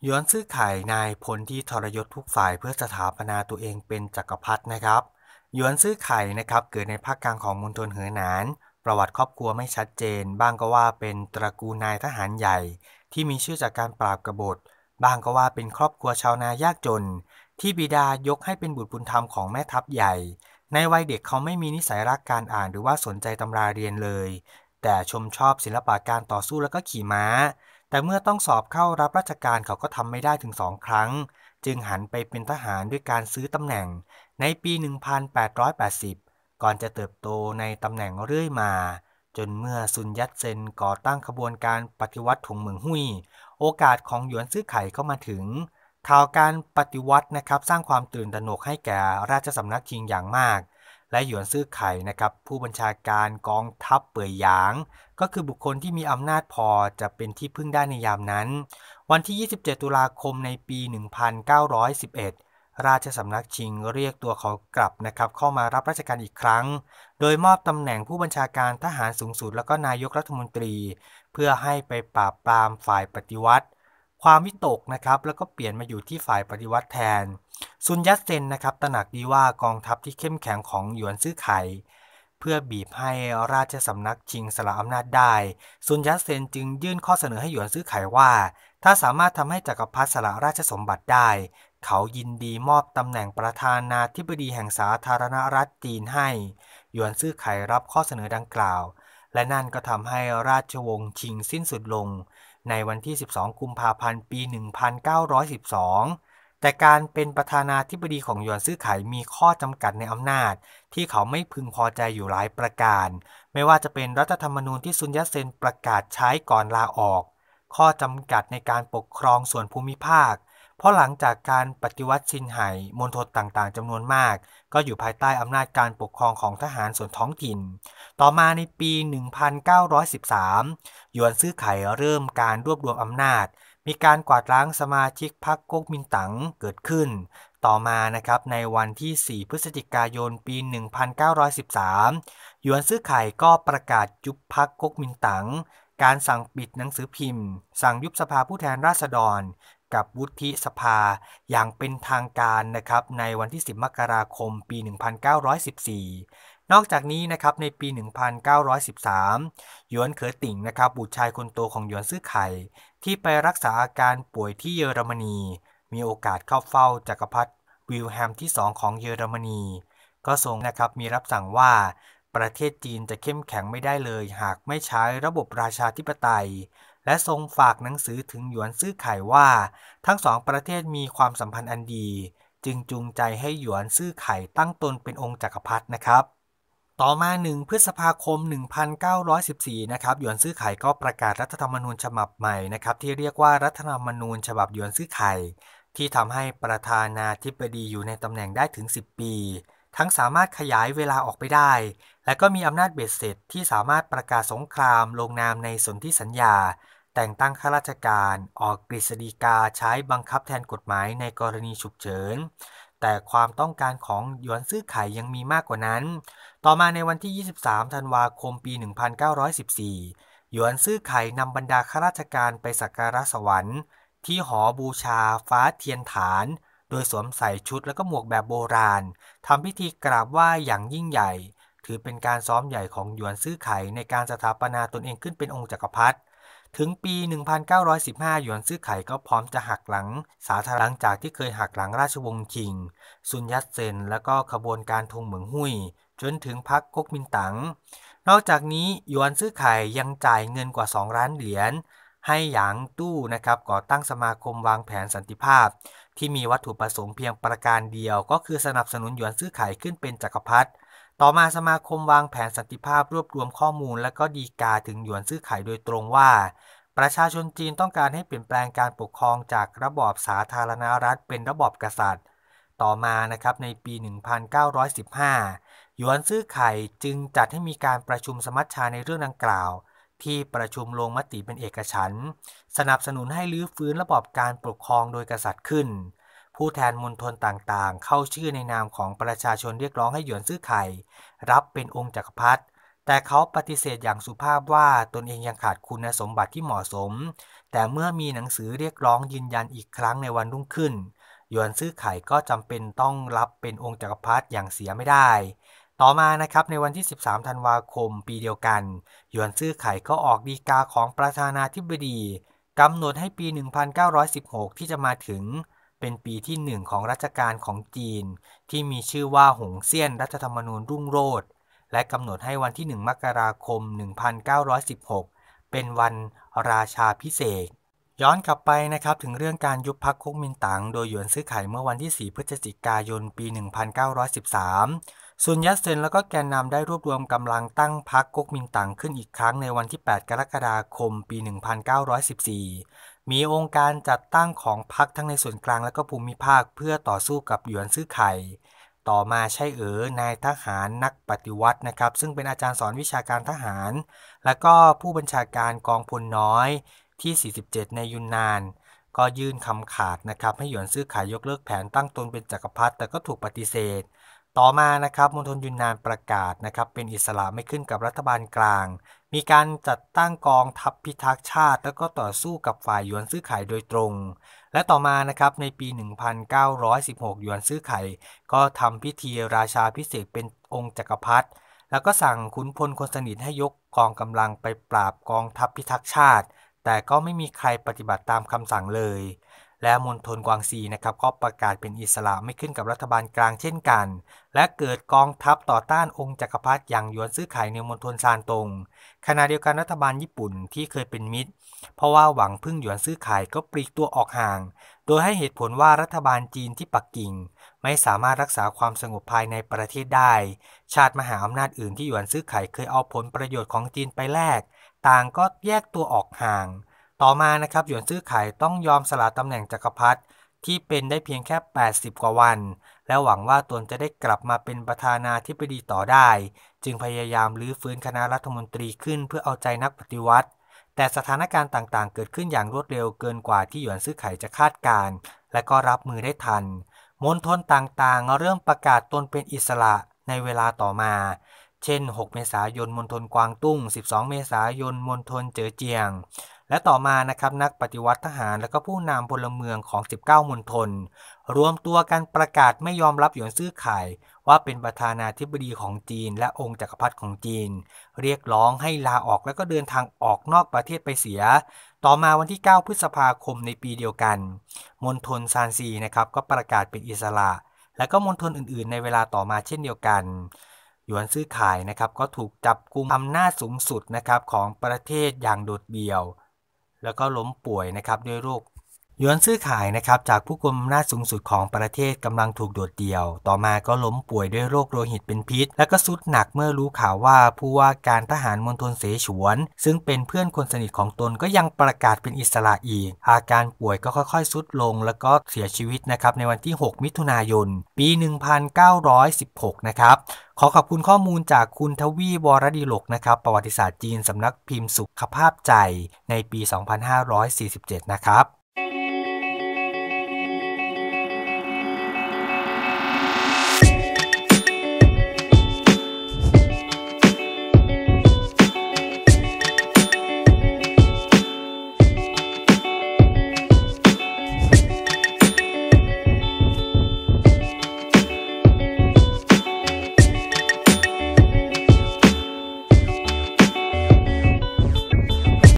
หยวนซื่อไข่นายพลที่ทรยศทุกฝ่ายเพื่อสถาปนาตัวเองเป็นจักรพรรดินะครับหยวนซื่อไข่นะครับเกิดในภาคกลางของมณฑลเหอหนานประวัติครอบครัวไม่ชัดเจนบ้างก็ว่าเป็นตระกูลนายทหารใหญ่ที่มีชื่อจากการปราบกบฏบ้างก็ว่าเป็นครอบครัวชาวนายากจนที่บิดายกให้เป็นบุตรบุญธรรมของแม่ทัพใหญ่ในวัยเด็กเขาไม่มีนิสัยรักการอ่านหรือว่าสนใจตำราเรียนเลยแต่ชมชอบศิลปะการต่อสู้แล้วก็ขี่ม้า แต่เมื่อต้องสอบเข้ารับราชการเขาก็ทำไม่ได้ถึง2 ครั้งจึงหันไปเป็นทหารด้วยการซื้อตำแหน่งในปี 1880 ก่อนจะเติบโตในตำแหน่งเรื่อยมาจนเมื่อซุนยัตเซนก่อตั้งขบวนการปฏิวัติถงเหมิงหุยโอกาสของหยวนซื่อไข่เข้ามาถึงข่าวการปฏิวัตินะครับสร้างความตื่นตระหนกให้แก่ราชสำนักชิงอย่างมากและหยวนซื่อไข่นะครับผู้บัญชาการกองทัพเป่ยหยาง ก็คือบุคคลที่มีอำนาจพอจะเป็นที่พึ่งได้ในยามนั้น วันที่ 27 ตุลาคมในปี 1911 ราชสำนักชิงเรียกตัวเขากลับนะครับเข้ามารับราชการอีกครั้ง โดยมอบตำแหน่งผู้บัญชาการทหารสูงสุดแล้วก็นายกรัฐมนตรีเพื่อให้ไปปราบปรามฝ่ายปฏิวัติความวิตกนะครับแล้วก็เปลี่ยนมาอยู่ที่ฝ่ายปฏิวัติแทนซุนยัตเซนนะครับตระหนักดีว่ากองทัพที่เข้มแข็งของหยวนซื่อไข่เพื่อบีบให้ราชสำนักชิงสละอำนาจได้ซุนยัตเซนจึงยื่นข้อเสนอให้หยวนซื่อไข่ว่าถ้าสามารถทำให้จักรพรรดิสละราชสมบัติได้เขายินดีมอบตำแหน่งประธานาธิบดีแห่งสาธารณรัฐจีนให้หยวนซื่อไข่รับข้อเสนอดังกล่าวและนั่นก็ทำให้ราชวงศ์ชิงสิ้นสุดลงในวันที่ 12 กุมภาพันธ์ ปี 1912 แต่การเป็นประธานาธิบดีของหยวนซื่อไข่มีข้อจำกัดในอำนาจที่เขาไม่พึงพอใจอยู่หลายประการไม่ว่าจะเป็นรัฐธรรมนูญที่ซุนยัตเซนประกาศใช้ก่อนลาออกข้อจำกัดในการปกครองส่วนภูมิภาคเพราะหลังจากการปฏิวัติซินไห่มณฑลต่างๆจำนวนมากก็อยู่ภายใต้อำนาจการปกครองของทหารส่วนท้องถิ่นต่อมาในปี 1913 หยวนซื่อไข่เริ่มการรวบรวมอำนาจมีการกวาดล้างสมาชิกพรรคก๊กมินตั๋งเกิดขึ้นต่อมานะครับในวันที่ 4 พฤศจิกายน ปี 1913 หยวนซื่อไข่ก็ประกาศยุบพรรคก๊กมินตั๋งการสั่งปิดหนังสือพิมพ์สั่งยุบสภาผู้แทนราษฎรกับวุฒิสภาอย่างเป็นทางการนะครับในวันที่ 10 มกราคม ปี 1914 นอกจากนี้นะครับในปี 1913 หยวนเขอติ่งนะครับบุตรชายคนโตของหยวนซื่อไข่ที่ไปรักษาอาการป่วยที่เยอรมนีมีโอกาสเข้าเฝ้าจักรพรรดิวิลแฮมที่2ของเยอรมนีก็ทรงนะครับมีรับสั่งว่าประเทศจีนจะเข้มแข็งไม่ได้เลยหากไม่ใช้ระบบราชาธิปไตยและทรงฝากหนังสือถึงหยวนซื่อไข่ว่าทั้งสองประเทศมีความสัมพันธ์อันดีจึงจูงใจให้หยวนซื่อไข่ตั้งตนเป็นองค์จักรพรรดินะครับต่อมา1 พฤษภาคม 1914 นะครับหยวนซื่อไข่ก็ประกาศรัฐธรรมนูญฉบับใหม่นะครับที่เรียกว่ารัฐธรรมนูญฉบับหยวนซื่อไข่ที่ทำให้ประธานาธิบดีอยู่ในตำแหน่งได้ถึง 10 ปีทั้งสามารถขยายเวลาออกไปได้และก็มีอำนาจเบ็ดเสร็จที่สามารถประกาศสงครามลงนามในสนธิสัญญาแต่งตั้งข้าราชการออกกฤษฎีกาใช้บังคับแทนกฎหมายในกรณีฉุกเฉินแต่ความต้องการของหยวนซื่อไข่ยังมีมากกว่านั้นต่อมาในวันที่ 23 ธันวาคม ปี 1914 หยวนซื่อไข่นำบรรดาข้าราชการไปสักการะสวรรค์ที่หอบูชาฟ้าเทียนฐานโดยสวมใส่ชุดและก็หมวกแบบโบราณทำพิธีกราบไหว้อย่างยิ่งใหญ่ถือเป็นการซ้อมใหญ่ของหยวนซื่อไข่ในการสถาปนาตนเองขึ้นเป็นองค์จักรพรรดิถึงปี 1915 หยวนซื่อไข่ก็พร้อมจะหักหลังสาธารณรัฐหลังจากที่เคยหักหลังราชวงศ์ชิงซุนยัตเซนและก็ขบวนการทงเหมิงหุยจนถึงพรรคก๊กมินตั๋งนอกจากนี้หยวนซื่อไข่ยังจ่ายเงินกว่า2 ล้านเหรียญให้หยางตู้นะครับก่อตั้งสมาคมวางแผนสันติภาพที่มีวัตถุประสงค์เพียงประการเดียวก็คือสนับสนุนหยวนซื่อไข่ขึ้นเป็นจักรพรรดิต่อมาสมาคมวางแผนสันติภาพรวบรวมข้อมูลและก็ดีกาถึงหยวนซื่อไข่โดยตรงว่าประชาชนจีนต้องการให้เปลี่ยนแปลงการปกครองจากระบอบสาธารณรัฐเป็นระบอบกษัตริย์ต่อมานะครับในปี 1915 หยวนซื่อไข่จึงจัดให้มีการประชุมสมัชชาในเรื่องดังกล่าวที่ประชุมลงมติเป็นเอกฉันท์สนับสนุนให้รื้อฟื้นระบอบการปกครองโดยกษัตริย์ขึ้นผู้แทนมณฑลต่างๆเข้าชื่อในนามของประชาชนเรียกร้องให้หยวนซื่อไข่รับเป็นองค์จักรพรรดิแต่เขาปฏิเสธอย่างสุภาพว่าตนเองยังขาดคุณสมบัติที่เหมาะสมแต่เมื่อมีหนังสือเรียกร้องยืนยันอีกครั้งในวันรุ่งขึ้นหยวนซื่อไข่ก็จำเป็นต้องรับเป็นองค์จักรพรรดิอย่างเสียไม่ได้ต่อมานะครับในวันที่13ธันวาคมปีเดียวกันหยวนซื่อไข่ก็ออกฎีกาของประธานาธิบดีกำหนดให้ปี1916ที่จะมาถึงเป็นปีที่1ของรัชกาลของจีนที่มีชื่อว่าหงเซี่ยนรัฐธรรมนูญรุ่งโรจน์และกำหนดให้วันที่1มกราคม1916เป็นวันราชาภิเษกย้อนกลับไปนะครับถึงเรื่องการยุบพรรคก๊กมินตั๋งโดยหยวนซื่อไข่เมื่อวันที่4พฤศจิกายนปี1913ซุนยัตเซนแล้วก็แกนนำได้รวบรวมกำลังตั้งพรรคก๊กมินตั๋งขึ้นอีกครั้งในวันที่8กรกฎาคมปี1914มีองค์การจัดตั้งของพรรคทั้งในส่วนกลางและก็ภูมิภาคเพื่อต่อสู้กับหยวนซื่อไข่ต่อมาใช่นายทหารนักปฏิวัตินะครับซึ่งเป็นอาจารย์สอนวิชาการทหารและก็ผู้บัญชาการกองพลน้อยที่47ในยุนนานก็ยื่นคำขาดนะครับให้หยวนซื่อไข่ยกเลิกแผนตั้งตนเป็นจักรพรรดิแต่ก็ถูกปฏิเสธต่อมานะครับมณฑลยุนนานประกาศนะครับเป็นอิสระไม่ขึ้นกับรัฐบาลกลางมีการจัดตั้งกองทัพพิทักษ์ชาติแล้วก็ต่อสู้กับฝ่ายหยวนซื่อไข่โดยตรงและต่อมานะครับในปี1916หยวนซื่อไข่ก็ทำพิธีราชาภิเษกเป็นองค์จักรพรรดิแล้วก็สั่งขุนพลคนสนิทให้ยกกองกำลังไปปราบกองทัพพิทักษ์ชาติแต่ก็ไม่มีใครปฏิบัติตามคำสั่งเลยและมณฑลกวางซีนะครับก็ประกาศเป็นอิสระไม่ขึ้นกับรัฐบาลกลางเช่นกันและเกิดกองทัพต่อต้านองค์จักรพรรดิอย่างหยวนซื่อไข่ในมณฑลซานตงขณะเดียวกันรัฐบาลญี่ปุ่นที่เคยเป็นมิตรเพราะว่าหวังพึ่งหยวนซื่อไข่ก็ปลีกตัวออกห่างโดยให้เหตุผลว่ารัฐบาลจีนที่ปักกิ่งไม่สามารถรักษาความสงบภายในประเทศได้ชาติมหาอำนาจอื่นที่หยวนซื่อไข่เคยเอาผลประโยชน์ของจีนไปแลกต่างก็แยกตัวออกห่างต่อมานะครับหยวนซื่อไข่ต้องยอมสละตำแหน่งจักรพรรดิที่เป็นได้เพียงแค่80กว่าวันและหวังว่าตนจะได้กลับมาเป็นประธานาธิบดีต่อได้จึงพยายามรื้อฟื้นคณะรัฐมนตรีขึ้นเพื่อเอาใจนักปฏิวัติแต่สถานการณ์ต่างๆเกิดขึ้นอย่างรวดเร็วเกินกว่าที่หยวนซื่อไข่จะคาดการณ์และก็รับมือได้ทันมณฑลต่างๆเริ่มประกาศตนเป็นอิสระในเวลาต่อมาเช่น6เมษายนมณฑลกวางตุ้ง12เมษายนมณฑลเจ๋อเจียงและต่อมานะครับนักปฏิวัติทหารและก็ผู้นำพลเมืองของ19มณฑลรวมตัวกันประกาศไม่ยอมรับหยวนซื่อไข่ว่าเป็นประธานาธิบดีของจีนและองค์จักรพรรดิของจีนเรียกร้องให้ลาออกและก็เดินทางออกนอกประเทศไปเสียต่อมาวันที่9พฤษภาคมในปีเดียวกันมณฑลซานซีนะครับก็ประกาศเป็นอิสระและก็มณฑลอื่นๆในเวลาต่อมาเช่นเดียวกันหยวนซื่อไข่นะครับก็ถูกจับกุมอำนาจสูงสุดนะครับของประเทศอย่างโดดเดี่ยวแล้วก็ล้มป่วยนะครับด้วยโรคหยวนซื่อไข่นะครับจากผู้กุมอำนาจสูงสุดของประเทศกำลังถูกโดดเดี่ยวต่อมาก็ล้มป่วยด้วยโรคโลหิตเป็นพิษและก็ทรุดหนักเมื่อรู้ข่าวว่าผู้ว่าการทหารมณฑลเสฉวนซึ่งเป็นเพื่อนคนสนิทของตนก็ยังประกาศเป็นอิสระอีกอาการป่วยก็ค่อยๆทรุดลงแล้วก็เสียชีวิตนะครับในวันที่6มิถุนายนปี1916นะครับขอขอบคุณข้อมูลจากคุณทวีวรดิลกนะครับประวัติศาสตร์จีนสำนักพิมพ์สุขภาพใจในปี2547นะครับ